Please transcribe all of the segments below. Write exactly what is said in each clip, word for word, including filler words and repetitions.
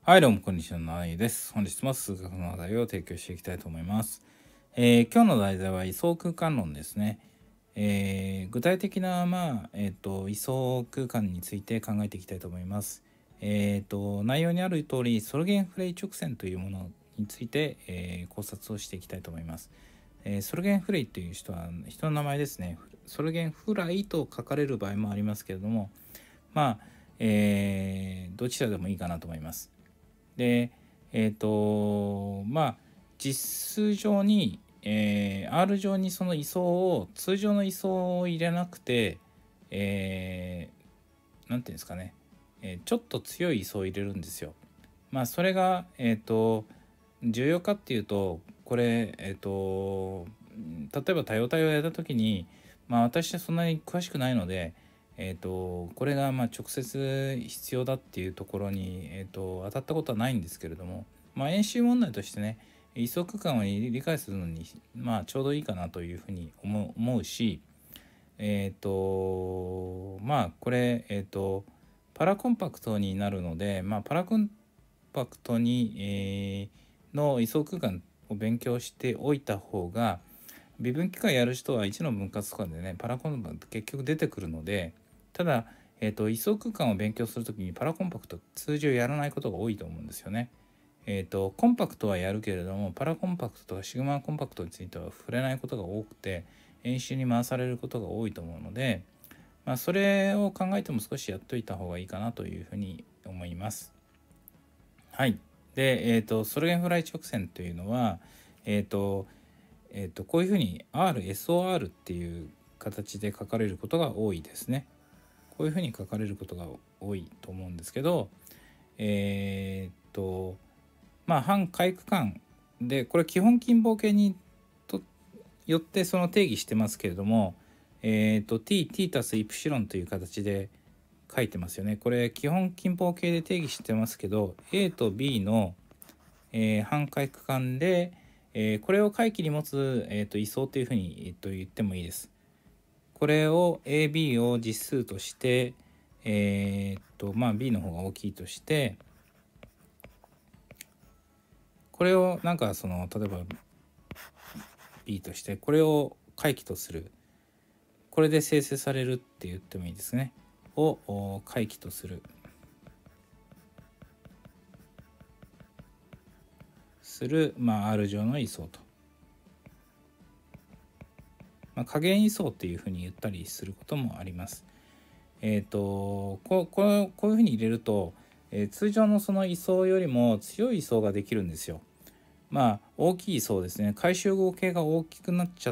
はい、どうも、こんにちは、ななです。本日も数学の話題を提供していきたいと思います。えー今日の題材は位相空間論ですね。えー具体的な、まあ、えっ、と、位相空間について考えていきたいと思います。えっ、と、内容にある通り、ソルゲンフレイ直線というものについて、えー考察をしていきたいと思います。えーソルゲンフレイという人は、人の名前ですね。ソルゲンフライと書かれる場合もありますけれども、まあ、えーどちらでもいいかなと思います。で、えっ、と、まあ、実数上に、えー R 上にその位相を、通常の位相を入れなくて、えー、なんていうんですかね、えーちょっと強い位相を入れるんですよ。まあ、それが、えっ、と、重要かっていうと、これ、えっ、と、例えば多様体をやった時に、まあ、私はそんなに詳しくないので、えー、とこれがまあ直接必要だっていうところに、えー、と当たったことはないんですけれども、まあ、演習問題としてね、位相空間を理解するのに、まあ、ちょうどいいかなというふうに思う思うし、えっ、とまあこれ、えっ、とパラコンパクトになるので、まあ、パラコンパクトに、えーの位相空間を勉強しておいた方が、微分機械やる人はいちの分割とかでね、パラコンパクト結局出てくるので、ただ、えー、と位相空間を勉強するときにパラコンパクト通常やらないことが多いと思うんですよね。えー、とコンパクトはやるけれども、パラコンパクトとかシグマコンパクトについては触れないことが多くて、演習に回されることが多いと思うので、まあ、それを考えても少しやっといた方がいいかなというふうに思います。はい。で、えっ、と、ソルゲンフライ直線というのは、えっ、と、えっ、と、こういうふうに R、エスオーアール っていう形で書かれることが多いですね。こういうふうに書かれることが多いと思うんですけど、えっ、と、まあ、半回区間で、これ基本近傍形にとよってその定義してますけれども、えっ、と、t、t たすイプシロンという形で書いてますよね。これ基本近傍形で定義してますけど、A と B の、えー、半回区間で、えーこれを回帰に持つ、えー、と位相というふうに、えー、と言ってもいいです。これを エービー を実数として、えーとまあ、B の方が大きいとして、これをなんかその例えば B としてこれを回帰とする、これで生成されるって言ってもいいですね、を回帰とするする、まあ、R 上の位相と、まあ、加減位相っていうふうに言ったりすることもあります。えっ、とこここういうふうに入れると、えー通常のその位相よりも強い位相ができるんですよ。まあ大きい位相ですね。回集合形が大きくなっちゃって、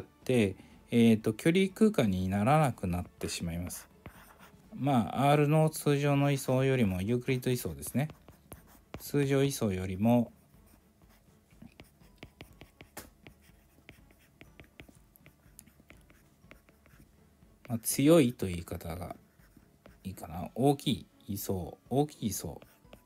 えー、と距離空間にならなくなってしまいます。まあ R の通常の位相よりもユークリッド位相ですね。通常位相よりもまあ、強いという言い方がいいかな。大きい位相、大きい位相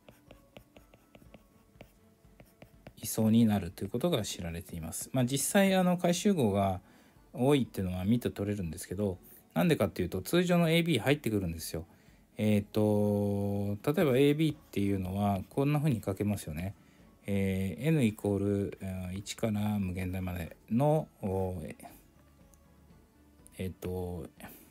位相になるということが知られています。まあ、実際あの回集合が多いっていうのは見て取れるんですけど、なんでかっていうと通常の エービー 入ってくるんですよ。えっ、と例えば エービー っていうのはこんな風に書けますよね。えー、n イコールいちから無限大までのえっ、と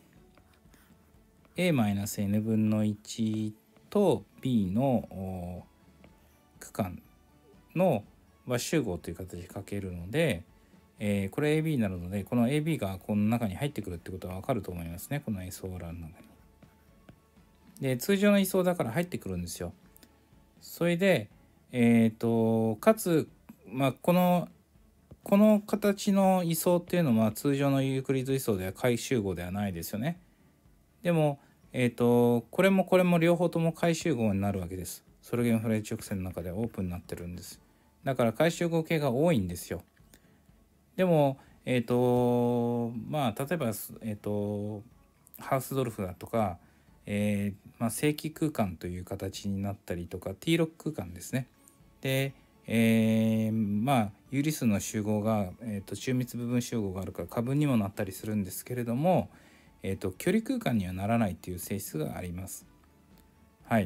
エー n 分のいちと B の区間の和集合という形で書けるので、えー、これ エービー になるので、この エービー がこの中に入ってくるってことは分かると思いますね。この位相欄の中に。で、通常の位相だから入ってくるんですよ。それで、えっ、と、かつ、まあ、この、この形の位相っていうのは通常のユークリッド位相では回集合ではないですよね。でも、えっ、と、これもこれも両方とも回集合になるわけです。ソルゲンフライ直線の中でオープンになってるんです。だから回集合系が多いんですよ。でも、えっ、と、まあ、例えば、えっ、と、ハウスドルフだとか、えーまあ、正規空間という形になったりとか、ティーロック空間ですね。で、えーまあ、有理数の集合が、えーと、中密部分集合があるから過分にもなったりするんですけれども、えーと、距離空間にはならないという性質があります。はい。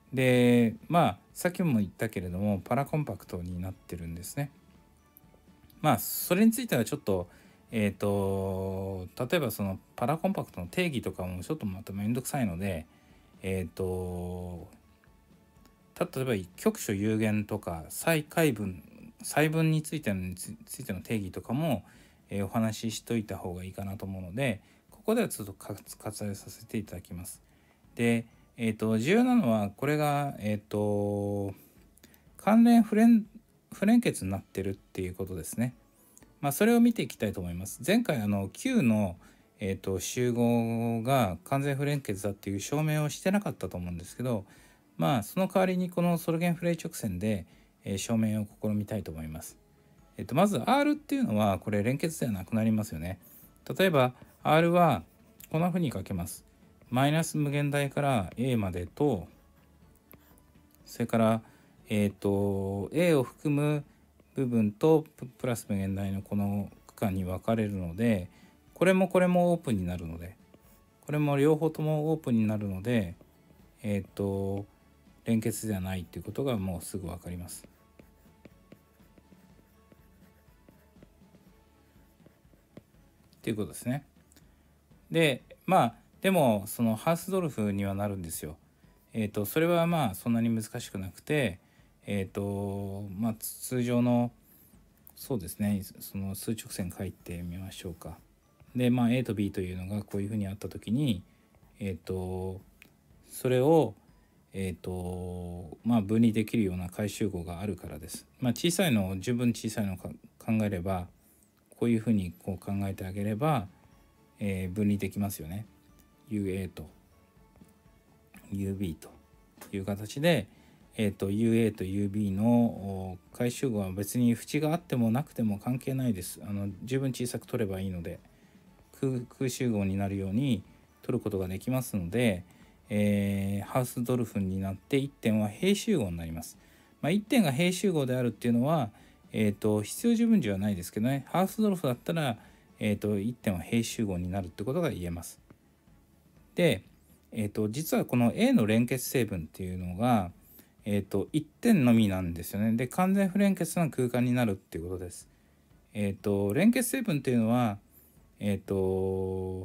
でまあさっきも言ったけれどもパラコンパクトになってるんですね。まあそれについてはちょっとえっ、と例えばそのパラコンパクトの定義とかもちょっとまためんどくさいのでえっ、と例えば局所有限とか細解分細分についてのついての定義とかも、えー、お話ししといた方がいいかなと思うのでここではちょっと割愛させていただきます。で、えー、と重要なのはこれが、えー、と関連不連不連結になってるっていうことですね。まあ、それを見ていきたいと思います。前回あの Q の、えー、と集合が完全不連結だっていう証明をしてなかったと思うんですけど、まあその代わりにこのソルゲンフレイ直線で、えー、証明を試みたいと思います。えっと、まず R っていうのはこれ連結ではなくなりますよね。例えば R はこんな風に書けます。マイナス無限大から A までと、それからえっと A を含む部分とプラス無限大のこの区間に分かれるので、これもこれもオープンになるので、これも両方ともオープンになるので、えっと連結ではないということがもうすぐ分かります。っていうことですね。でまあでもそのハースドルフにはなるんですよ。えっとそれはまあそんなに難しくなくて、えっとまあ通常のそうですねその数直線書いてみましょうか。でまあ A と B というのがこういうふうにあった時にえっとそれをえっとまあ分離できるような回集合があるからです。まあ小さいのを十分小さいのを考えればこういうふうにこう考えてあげれば、えー、分離できますよね。ユーエー と ユービー という形で、えー、と ユーエー と ユービー の回集合は別に縁があってもなくても関係ないです。あの十分小さく取ればいいので 空, 空集合になるように取ることができますので、えー、ハウスドルフンになっていってんは平集合になります。まあ、いってんが平集合であるっていうのは、えー、と必要十分じゃないですけどね、ハウスドルフだったら、えー、といってんは平集合になるってことが言えます。で、えー、と実はこの A の連結成分っていうのが、えー、といってんのみなんですよね。で完全不連結な空間になるっていうことです。えっ、と連結成分っていうのはえっ、と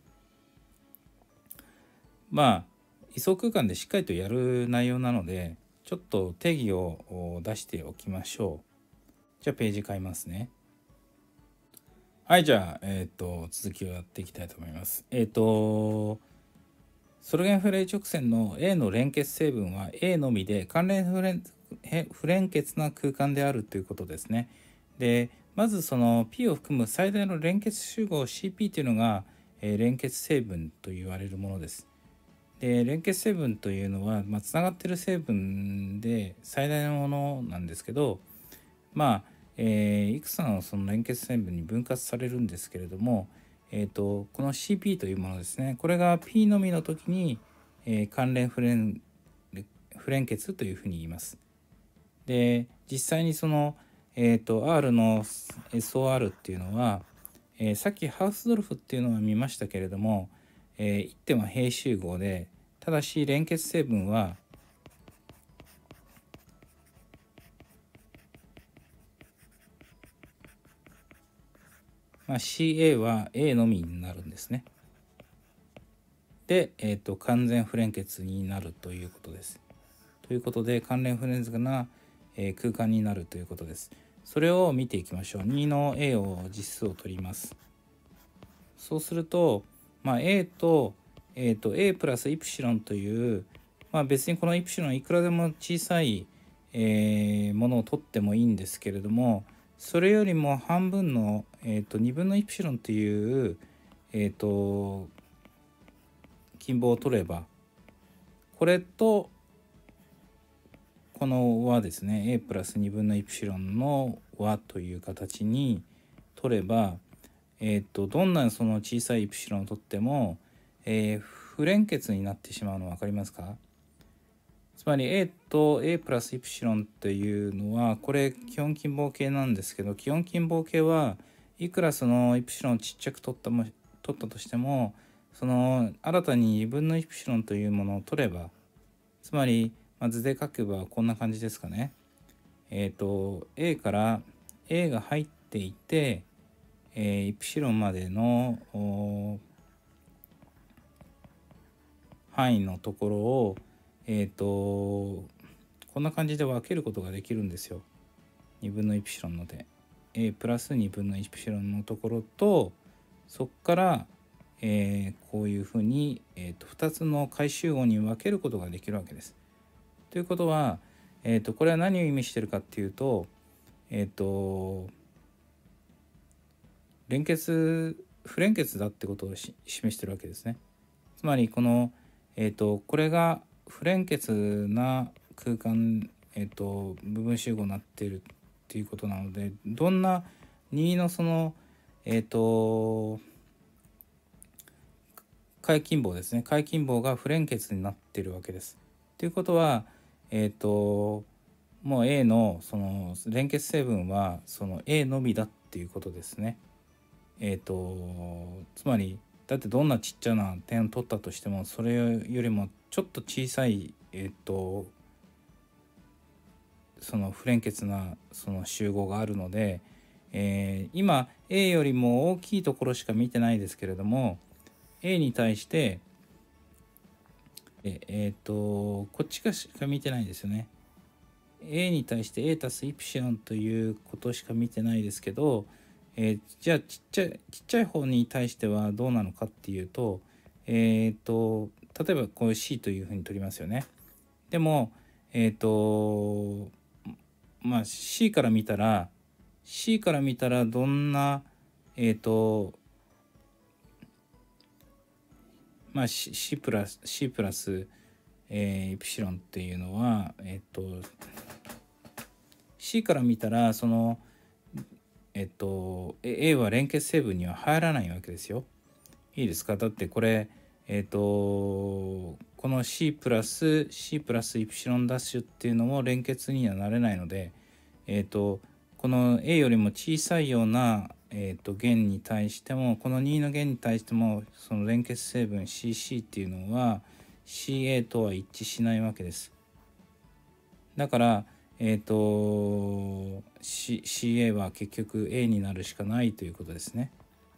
まあ位相空間でしっかりとやる内容なのでちょっと定義を出しておきましょう。じゃあページ変えますね。はいじゃあ、えっ、と続きをやっていきたいと思います。えっ、とソルゲンフレイ直線の A の連結成分は A のみで関連不連不連結な空間であるということですね。でまずその P を含む最大の連結集合 シーピー というのが、えー、連結成分と言われるものです。で連結成分というのは、まあ、つながってる成分で最大のものなんですけど、まあ、えー、いくつかのその連結成分に分割されるんですけれども、えーと、この シーピー というものですね、これが P のみの時に、えー、関連不連不連結というふうに言います。で実際にその、えーと、R の エスオーアール っていうのは、えー、さっきハウスドルフっていうのは見ましたけれども、えー、いってんは平集合でただし連結成分はまあ、シーエー は A のみになるんですね。で、えーと、完全不連結になるということです。ということで関連不連結な、えー、空間になるということです。それを見ていきましょう。にの A を実数を取ります。そうすると、まあ、A と,、えー、と A プラスイプシロンという、まあ、別にこのイプシロンいくらでも小さい、えー、ものを取ってもいいんですけれども、それよりも半分の、えー、とにぶんのイプシロンという、えー、と近傍を取ればこれとこの和ですね A プラスにぶんのイプシロンの和という形に取れば、えー、とどんなその小さいイプシロンを取っても、えー、不連結になってしまうの分かりますか？つまり A と A プラスイプシロンっていうのはこれ基本近傍系なんですけど、基本近傍系はいくらそのイプシロンをちっちゃく取ったも取ったとしても、その新たににぶんのイプシロンというものを取れば、つまりまあ、図で書けばこんな感じですかね。えっと A から A が入っていて、えー、イプシロンまでの範囲のところをえっとこんな感じで分けることができるんですよ。にぶんのイプシロンので A プラスにぶんのイプシロンのところと、そこから、えー、こういうふうに、えー、とふたつの回集合に分けることができるわけです。ということは、えー、とこれは何を意味してるかっていうと、えっ、ー、と連結不連結だってことを示してるわけですね。つまりこの、えー、とこれが不連結な空間、えー、と部分集合になっているっていうことなので、どんなにのそのえっ、ー、と解近棒ですね解近棒が不連結になっているわけです。ということは、えっ、ー、ともう A のその連結成分はその A のみだっていうことですね。えっ、ー、とつまりだってどんなちっちゃな点を取ったとしても、それよりもちょっと小さいえっ、ー、とその不連結なその集合があるので、えー、今 A よりも大きいところしか見てないですけれども、 A に対してええー、とこっちしか見てないですよね。A に対して A たすイプシロンということしか見てないですけど、えー、じゃあちっちゃいちっちゃい方に対してはどうなのかっていうと、えっ、ー、と例えばこう C というふうに取りますよね。でもえっ、ー、とまあ C から見たら C から見たらどんなえっ、ー、とまあ C, C プラス C プラス、えー、イプシロンっていうのはえっ、ー、と C から見たらそのえっと A は連結成分には入らないわけですよ。いいですか。だってこれえっとこの C プラス C プラスイプシロンダッシュっていうのも連結にはなれないので、えっとこの A よりも小さいようなえっと弦に対しても、このにの弦に対してもその連結成分 シーシー っていうのは シーエー とは一致しないわけです。だからえっ、ー、と C、シーエー は結局 A になるしかないということですね。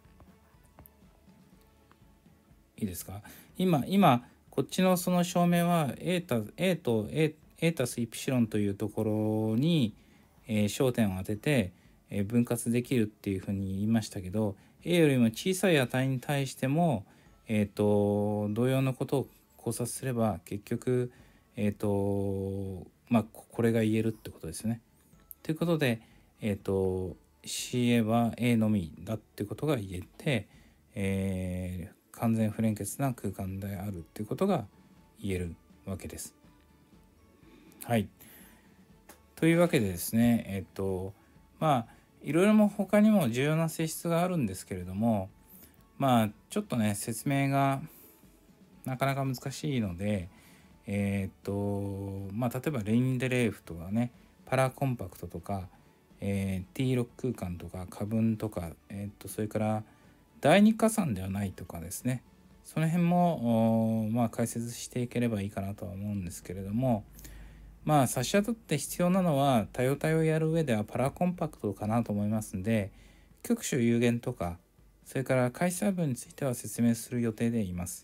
いいですか。今今こっちのその証明は A た A と A, A たすイプシロンというところに、えー、焦点を当てて、えー、分割できるっていうふうに言いましたけど、 A よりも小さい値に対しても、えー、と同様のことを考察すれば結局えっ、ー、とまあこれが言えるってことですね。ということで、えっ、ー、と シーエー は A のみだってことが言えて、えー、完全不連結な空間であるっていうことが言えるわけです。はい。というわけでですね、えっ、ー、とまあいろいろも他にも重要な性質があるんですけれども、まあちょっとね説明がなかなか難しいので、えっ、ー、とまあ例えばレインデレーフとかね、パラコンパクトとか、えー、T ロック空間とか過分とか、えー、とそれから第二加算ではないとかですね、その辺もまあ解説していければいいかなとは思うんですけれども、まあ差し当たって必要なのは多様体をやる上ではパラコンパクトかなと思いますんで、局所有限とかそれから回数分については説明する予定でいます。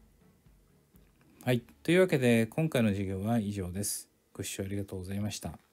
はい、というわけで今回の授業は以上です。ご視聴ありがとうございました。